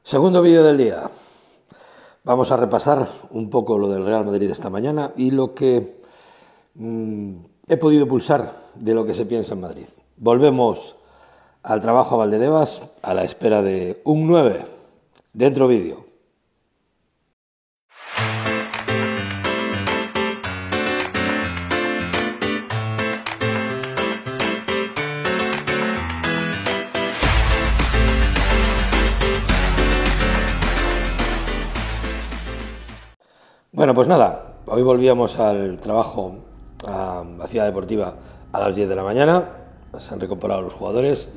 Segundo vídeo del día. Vamos a repasar un poco lo del Real Madrid esta mañana y lo que he podido pulsar de lo que se piensa en Madrid. Volvemos al trabajo a Valdebebas a la espera de un 9. Dentro vídeo. Bueno, pues nada, hoy volvíamos al trabajo a la Ciudad Deportiva a las 10 de la mañana, se han recuperado los jugadores.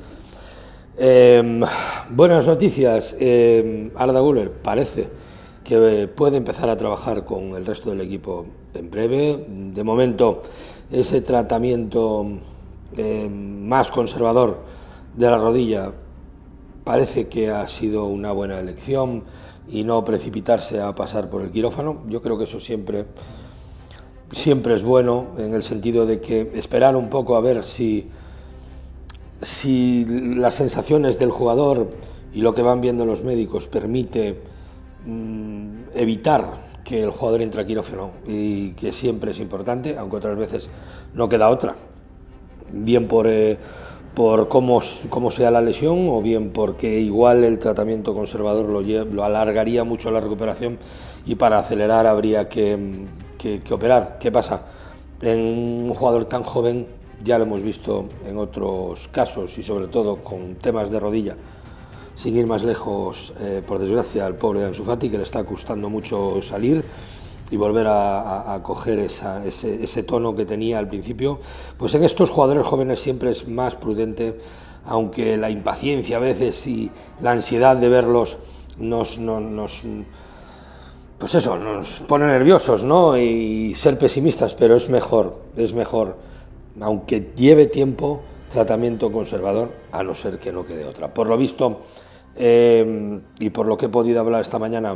Buenas noticias, Arda Güler parece que puede empezar a trabajar con el resto del equipo en breve. De momento, ese tratamiento más conservador de la rodilla parece que ha sido una buena elección y no precipitarse a pasar por el quirófano. Yo creo que eso siempre es bueno, en el sentido de que esperar un poco a ver si las sensaciones del jugador y lo que van viendo los médicos permite evitar que el jugador entre a quirófano, y que siempre es importante, aunque otras veces no queda otra, bien por cómo sea la lesión, o bien porque igual el tratamiento conservador lo alargaría mucho la recuperación y para acelerar habría que operar. ¿Qué pasa? En un jugador tan joven, ya lo hemos visto en otros casos y sobre todo con temas de rodilla, sin ir más lejos, por desgracia, al pobre de Ansu Fati, que le está costando mucho salir y volver a coger ese tono que tenía al principio. Pues en estos jugadores jóvenes siempre es más prudente, aunque la impaciencia a veces y la ansiedad de verlos nos pone nerviosos, ¿no? Y ser pesimistas, pero es mejor, aunque lleve tiempo, tratamiento conservador, a no ser que no quede otra. Por lo visto, y por lo que he podido hablar esta mañana,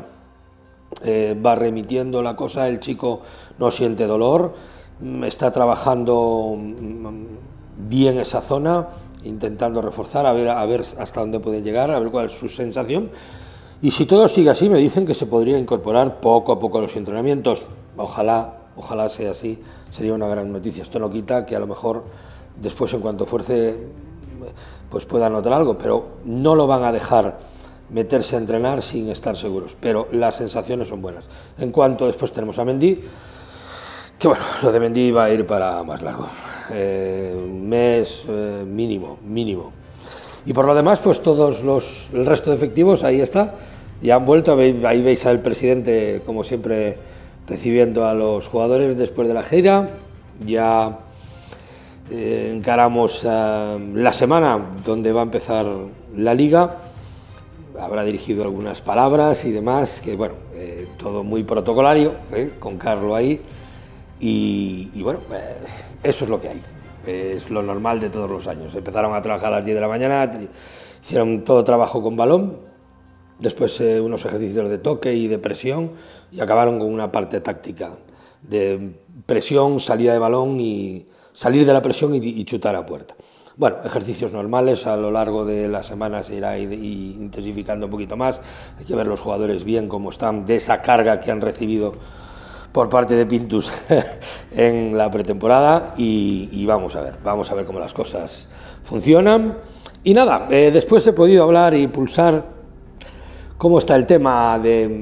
va remitiendo la cosa, el chico no siente dolor, está trabajando bien esa zona, intentando reforzar, a ver hasta dónde puede llegar, a ver cuál es su sensación, y si todo sigue así, me dicen que se podría incorporar poco a poco a los entrenamientos. Ojalá sea así, sería una gran noticia. Esto no quita que a lo mejor después, en cuanto fuerce, pues pueda notar algo, pero no lo van a dejar meterse a entrenar sin estar seguros, pero las sensaciones son buenas. En cuanto después tenemos a Mendy, que bueno, lo de Mendy va a ir para más largo, un mes mínimo. Y por lo demás, pues el resto de efectivos, ahí está, ya han vuelto. Ahí veis al presidente, como siempre, recibiendo a los jugadores después de la gira. Ya encaramos la semana donde va a empezar la Liga. Habrá dirigido algunas palabras y demás, que bueno, todo muy protocolario, con Carlo ahí, y bueno, eso es lo que hay, es lo normal de todos los años. Empezaron a trabajar a las 10 de la mañana, hicieron todo trabajo con balón, después unos ejercicios de toque y de presión, y acabaron con una parte táctica de presión, salida de balón, y salir de la presión y chutar a puerta. Bueno, ejercicios normales, a lo largo de la semana se irá intensificando un poquito más. Hay que ver los jugadores bien cómo están de esa carga que han recibido por parte de Pintus en la pretemporada, y vamos a ver cómo las cosas funcionan. Y nada, después he podido hablar y pulsar cómo está el tema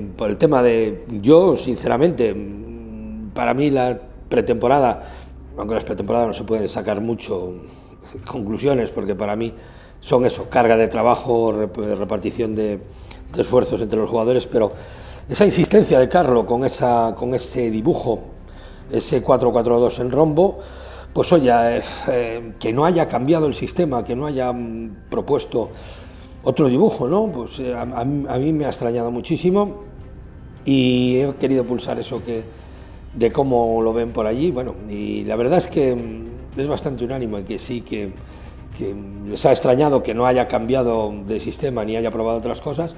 de yo, sinceramente, para mí la pretemporada, aunque las pretemporadas no se pueden sacar mucho conclusiones, porque para mí son eso, carga de trabajo, repartición de esfuerzos entre los jugadores, pero esa insistencia de Carlo con ese dibujo, ese 4-4-2 en rombo, pues oye, que no haya cambiado el sistema, que no haya propuesto otro dibujo, ¿no? Pues a mí me ha extrañado muchísimo, y he querido pulsar eso de cómo lo ven por allí. Bueno, y la verdad es que es bastante unánime, que sí, que les ha extrañado que no haya cambiado de sistema ni haya probado otras cosas.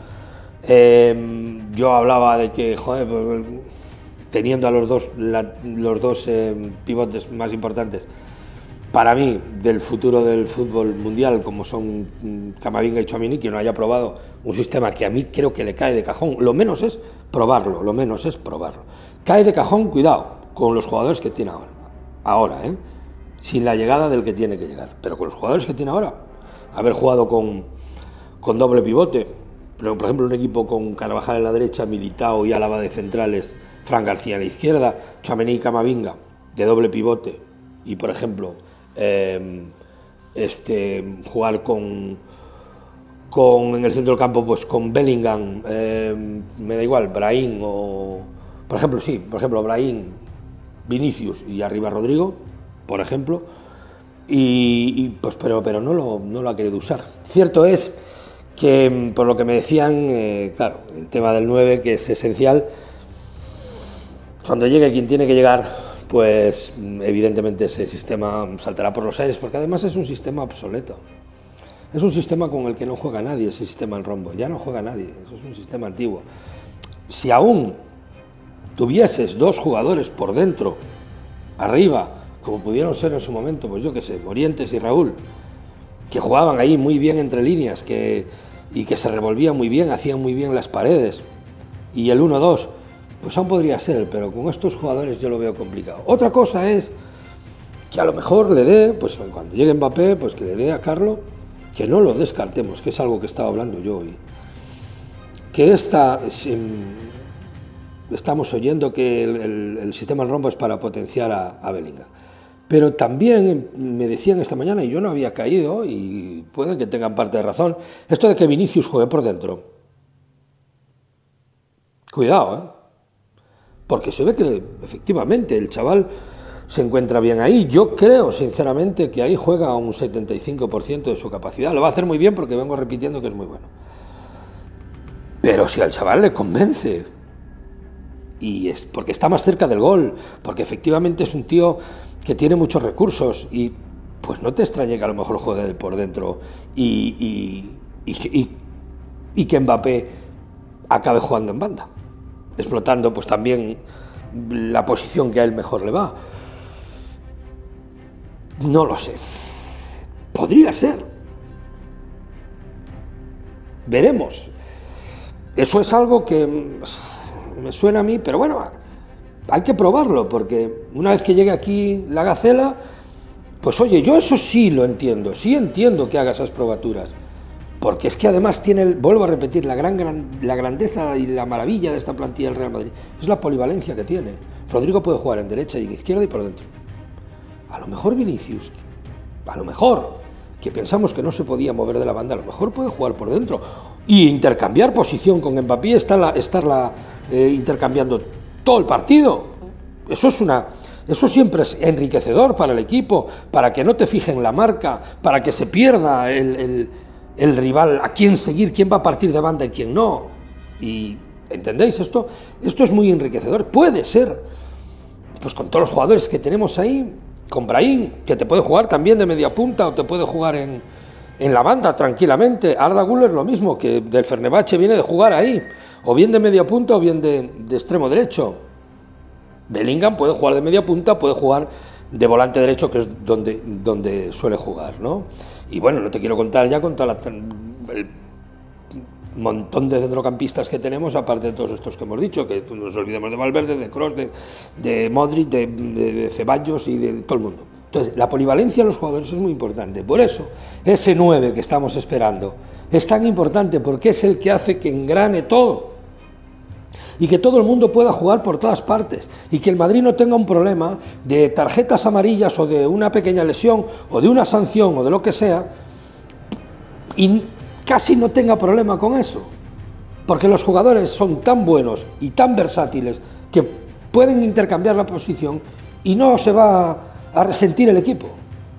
Yo hablaba de que, joder, pues, teniendo a los dos pivotes más importantes, para mí, del futuro del fútbol mundial, como son Camavinga y Tchouaméni, que no haya probado un sistema que a mí creo que le cae de cajón. Lo menos es probarlo, lo menos es probarlo. Cae de cajón, cuidado, con los jugadores que tiene ahora, sin la llegada del que tiene que llegar, pero con los jugadores que tiene ahora, haber jugado con doble pivote, pero, por ejemplo, un equipo con Carvajal en la derecha, Militao y Álava de centrales, Fran García en la izquierda, Tchouaméni y Camavinga de doble pivote, y, por ejemplo, jugar en el centro del campo, pues con Bellingham, me da igual, Brahim o, por ejemplo, Brahim, Vinicius y arriba Rodrigo, por ejemplo, pues, pero no lo ha querido usar. Cierto es que, por lo que me decían, claro, el tema del 9, que es esencial, cuando llegue quien tiene que llegar, pues evidentemente ese sistema saltará por los aires, porque además es un sistema obsoleto. Es un sistema con el que no juega nadie, ese sistema en rombo. Ya no juega nadie, eso es un sistema antiguo. Si aún tuvieses dos jugadores por dentro, arriba, como pudieron ser en su momento, pues yo qué sé, Morientes y Raúl, que jugaban ahí muy bien entre líneas, y que se revolvían muy bien, hacían muy bien las paredes, y el 1-2, pues aún podría ser, pero con estos jugadores yo lo veo complicado. Otra cosa es que a lo mejor le dé, pues cuando llegue Mbappé, pues que le dé a Carlo, que no lo descartemos, que es algo que estaba hablando yo hoy, que estamos oyendo que el sistema del rombo es para potenciar a Bellingham. Pero también me decían esta mañana, y yo no había caído, y pueden que tengan parte de razón, esto de que Vinicius juegue por dentro. Cuidado, porque se ve que efectivamente el chaval se encuentra bien ahí. Yo creo sinceramente que ahí juega a un 75% de su capacidad. Lo va a hacer muy bien porque vengo repitiendo que es muy bueno. Pero si al chaval le convence, y es porque está más cerca del gol, porque efectivamente es un tío que tiene muchos recursos, y pues no te extrañe que a lo mejor juegue por dentro y que Mbappé acabe jugando en banda, explotando pues también la posición que a él mejor le va. No lo sé. Podría ser. Veremos. Eso es algo que me suena a mí, pero bueno, hay que probarlo, porque una vez que llegue aquí la Gacela, pues oye, yo eso sí lo entiendo, sí entiendo que haga esas probaturas, porque es que además tiene, vuelvo a repetir, la grandeza y la maravilla de esta plantilla del Real Madrid, es la polivalencia que tiene. Rodrigo puede jugar en derecha y en izquierda y por dentro. A lo mejor Vinicius, a lo mejor, que pensamos que no se podía mover de la banda, a lo mejor puede jugar por dentro y intercambiar posición con Mbappé, estarla intercambiando todo el partido. Eso siempre es enriquecedor para el equipo, para que no te fijen la marca, para que se pierda el rival, a quién seguir, quién va a partir de banda y quién no. Y ¿entendéis esto? Esto es muy enriquecedor. Puede ser, pues con todos los jugadores que tenemos ahí, con Brahim, que te puede jugar también de media punta o te puede jugar en la banda tranquilamente. Arda Güler lo mismo, que del Fenerbahce viene de jugar ahí, o bien de media punta o bien de extremo derecho. Bellingham puede jugar de media punta, puede jugar de volante derecho, que es donde suele jugar, ¿no? Y bueno, no te quiero contar ya con toda el montón de centrocampistas que tenemos, aparte de todos estos que hemos dicho, que nos olvidemos de Valverde, de Kroos, de Modric, de Ceballos y de todo el mundo. Entonces, la polivalencia de los jugadores es muy importante. Por eso, ese 9 que estamos esperando es tan importante, porque es el que hace que engrane todo y que todo el mundo pueda jugar por todas partes, y que el Madrid no tenga un problema de tarjetas amarillas o de una pequeña lesión o de una sanción o de lo que sea, y casi no tenga problema con eso, porque los jugadores son tan buenos y tan versátiles que pueden intercambiar la posición y no se va a resentir el equipo.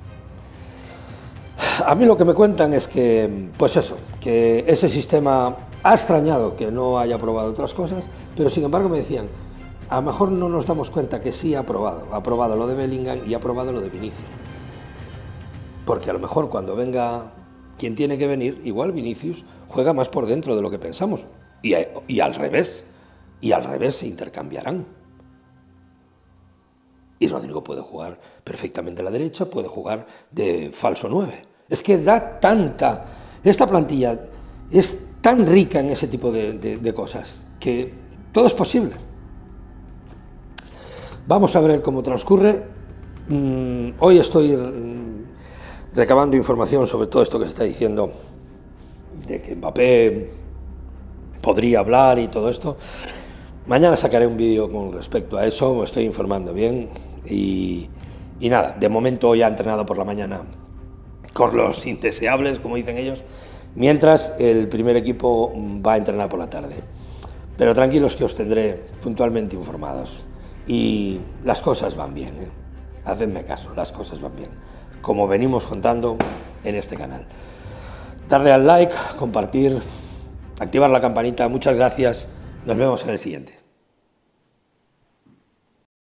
A mí lo que me cuentan es que, pues eso, que ese sistema ha extrañado que no haya probado otras cosas, pero sin embargo me decían, a lo mejor no nos damos cuenta que sí ha probado lo de Bellingham y ha probado lo de Vinicius, porque a lo mejor cuando venga quien tiene que venir, igual Vinicius juega más por dentro de lo que pensamos, y al revés se intercambiarán. Y Rodrigo puede jugar perfectamente a la derecha, puede jugar de falso 9. Es que da tanta... Esta plantilla es tan rica en ese tipo de cosas que todo es posible. Vamos a ver cómo transcurre. Hoy estoy recabando información sobre todo esto que se está diciendo de que Mbappé podría hablar y todo esto. Mañana sacaré un vídeo con respecto a eso, me estoy informando bien y nada, de momento hoy ha entrenado por la mañana con los indeseables, como dicen ellos, mientras el primer equipo va a entrenar por la tarde. Pero tranquilos que os tendré puntualmente informados y las cosas van bien, ¿eh? Hacedme caso, las cosas van bien, como venimos contando en este canal. Darle al like, compartir, activar la campanita, muchas gracias, nos vemos en el siguiente.